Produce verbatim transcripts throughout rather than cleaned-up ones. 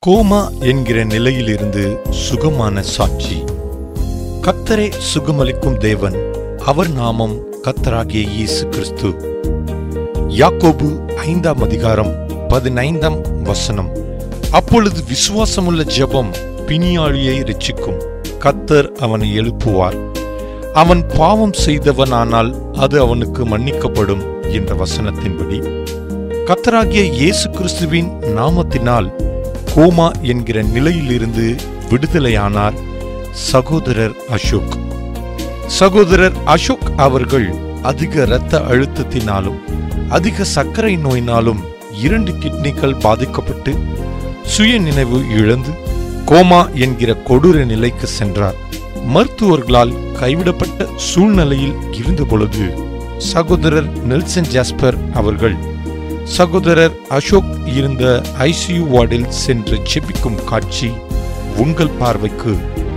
Coma என்கிற நிலையிலிருந்து சுகமான சாட்சி. கர்த்தரே சுகமளிக்கும் தேவன், அவர் நாமம் கர்த்தராகிய இயேசு கிறிஸ்து. யாக்கோபு ஐந்தாம் அதிகாரம் பதினைந்தாம் வசனம். அப்பொழுது விசுவாசமுள்ள ஜெபம் பிணியாளியை இரட்சிக்கும், கர்த்தர் அவனை எழுப்புவார். அவன் பாவம் செய்தவனானால் அது அவனுக்கு மன்னிக்கப்படும் என்ற வசனத்தின்படி கர்த்தராகிய இயேசு கிறிஸ்துவின் நாமத்தினால் கோமா என்கிற நிலையிலிருந்து விடுதலையானார் சகோதரர் அசோக். சகோதரர் அசோக் அவர்கள் அதிக இரத்த அழுத்தத்தினாலும் அதிக சர்க்கரை நோயினாலும் இரண்டு கிட்னிகள் பாதிக்கப்பட்டு சுய நினைவு இழந்து கோமா என்கிற கொடூர நிலைக்கு சென்றார். மருத்துவர்களால் கைவிடப்பட்ட சூழ்நிலையில் இருந்தபொழுது சகோதரர் நெல்சன் ஜாஸ்பர் அவர்கள் சகோதரர் அசோக் இருந்த ஐசியூ வார்டில் சென்று ஜெபிக்கும் காட்சி உங்கள் பார்வைக்கு.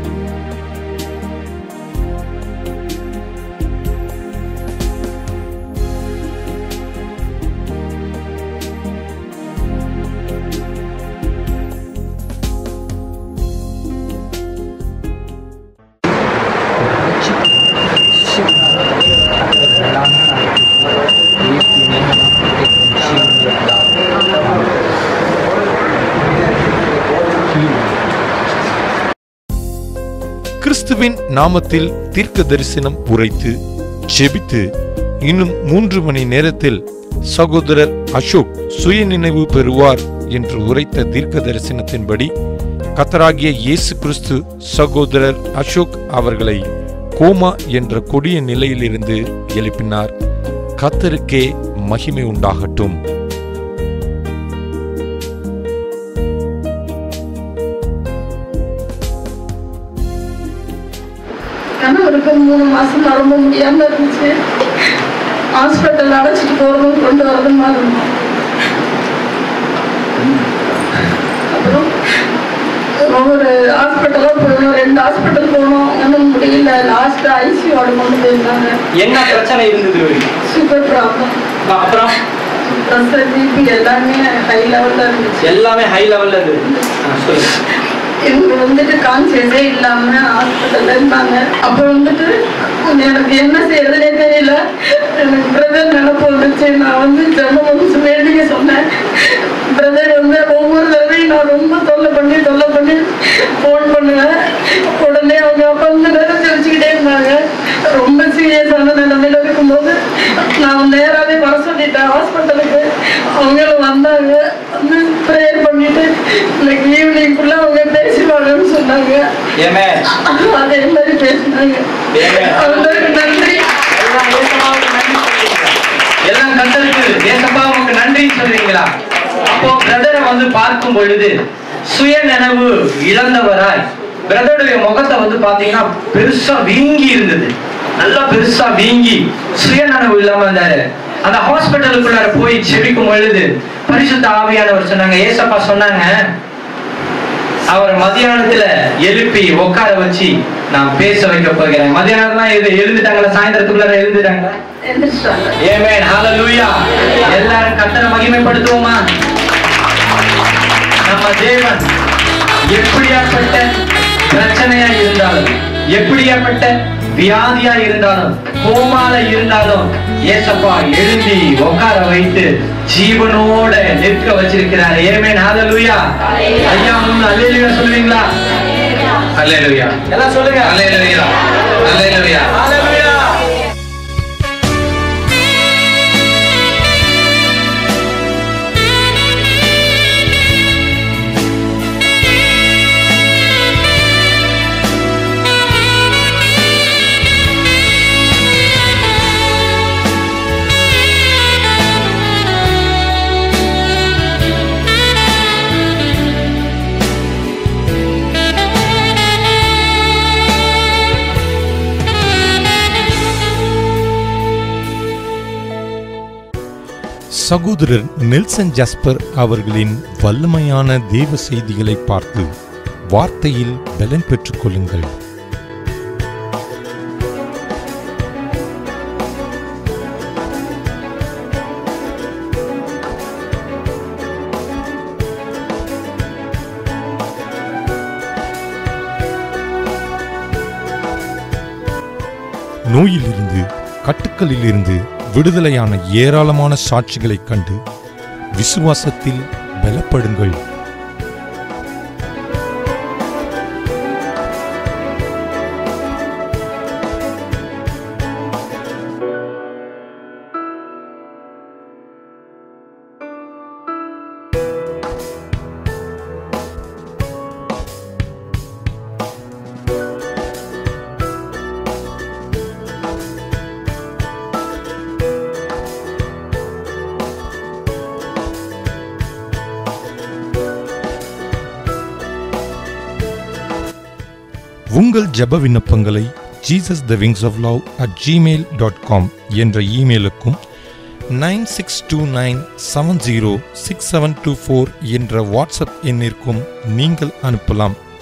கிறிஸ்துவின் நாமத்தில் தீர்க்க தரிசனம் உரைத்து ஜெபித்து இன்னும் மூன்று மணி நேரத்தில் சகோதரர் அசோக் சுய நினைவு பெறுவார் என்று உரைத்த தீர்க்க தரிசனத்தின்படி கர்த்தராகிய இயேசு கிறிஸ்து சகோதரர் அசோக் அவர்களை கோமா என்ற கொடிய நிலையிலிருந்து எழுப்பினார். கர்த்தருக்கே மகிமை உண்டாகட்டும். கணவருக்கு மூணு மாசம் ரொம்ப முடியாம இருந்துச்சு. ஹாஸ்பிட்டல் அழைச்சிட்டு போறதும் கொண்டு வரதுமா இருந்தோம். அப்புறம் ஒவ்வொரு ஹாஸ்பிட்டலா போனோம், ரெண்டு ஹாஸ்பிட்டல் போனோம், ஒன்றும் முடியல. லாஸ்ட் ஐசியூ வார்டு கொண்டு போயிருந்தாங்க. என்ன பிரச்சனை இருந்தது? சுகர் ப்ராப்ளம், அப்புறம் ப்ரெஷர், பிபி எல்லாமே ஹை லெவல்ல இருந்துச்சு. எல்லாமே ஹை லெவல்ல இருந்துச்சு. இவங்க வந்துட்டு கான்சியஸே இல்லாம ஹாஸ்பிட்டல்ல இருந்தாங்க. அப்ப வந்துட்டு எனக்கு என்ன செய்யறதுனே தெரியல. எனக்கு பிரதர் நினைப்பு வந்துச்சு. நான் வந்து ஜெபம் வேண்டிய சொன்னேன். பிரதர் வந்து ஒவ்வொரு தடவையும் நான் ரொம்ப தொல்லை பண்ணி தொல்லை பண்ணி போன் பண்ணுவேன். உடனே அவங்க அப்பா வந்து நேரம் தெரிஞ்சுக்கிட்டே இருந்தாங்க. ரொம்ப சீரியஸான நிலைமையில இருக்கும்போது நான் நேராவே வர சொல்லிட்டேன் ஹாஸ்பிட்டலுக்கு. அவங்களும் வந்தாங்க, வந்து ப்ரேயர் பண்ணிட்டு இன்னைக்கு ஈவினிங் ஃபுல்லா அவங்க பேசுவாங்கன்னு சொன்னாங்க. அதே மாதிரி பேசினாங்க. அவங்களுக்கு நன்றி. எல்லாம் கர்த்தருக்கு தேசப்பாவுக்கு நன்றி சொல்றீங்களா? அப்போ பிரதரை வந்து பார்க்கும் பொழுது சுய நினைவு இழந்தவராய் பிரதருடைய முகத்தை வந்து பாத்தீங்கன்னா பெருசா வீங்கி இருந்தது. நல்லா பெருசா வீங்கி சுய நினைவு இல்லாம இருந்தாரு. அந்த ஹாஸ்பிட்டலுக்குள்ளார போய் செபிக்கும் பொழுது பரிசுத்த ஆவியானவர் சொன்னாங்க, ஏசப்பா சொன்னாங்க, அவர் மதியானத்துல எழுப்பி உட்கார வச்சு நான் பேச வைக்க போகிறேன். மதியானத்துல எழுந்துட்டாங்களா? சாயந்தரத்துக்குள்ளார எழுந்துட்டாங்களா? ஆமென், ஹல்லேலூயா. எல்லாரும் கர்த்தரை மகிமைப்படுத்துவோமா? நம்ம தேவன் எப்படியாப்பட்ட பிரச்சனையா இருந்தாலும், எப்படியாப்பட்ட வியாதியா இருந்தாலும், கோமால இருந்தாலும் ஏசப்பா எழுந்தி உட்கார வைத்து ஜீவனோட நிற்க வச்சிருக்கிறார். ஆமென், ஹல்லேலூயா. ஐயா முன்ன அல்லேலூயா சொல்லுவீங்களா? அல்லேலூயா எல்லாம் சொல்லுங்க. அல்லேலூயா, அல்லேலூயா, அல்லேலூயா. சகோதரர் நெல்சன் ஜாஸ்பர் அவர்களின் வல்லமையான தேவ செய்திகளை பார்த்து வார்த்தையில் பலன் பெற்றுக் கொள்ளுங்கள். நோயிலிருந்து கட்டுக்களிலிருந்து விடுதலையான ஏராளமான சாட்சிகளைக் கண்டு விசுவாசத்தில் பலப்படுங்கள். உங்கள் ஜெப விண்ணப்பங்களை Jesus the wings of love at Gmail dot com என்ற இமெயிலுக்கும் nine six two nine seven zero six seven two four என்ற வாட்ஸ்அப் எண்ணிற்கும் நீங்கள் அனுப்பலாம்.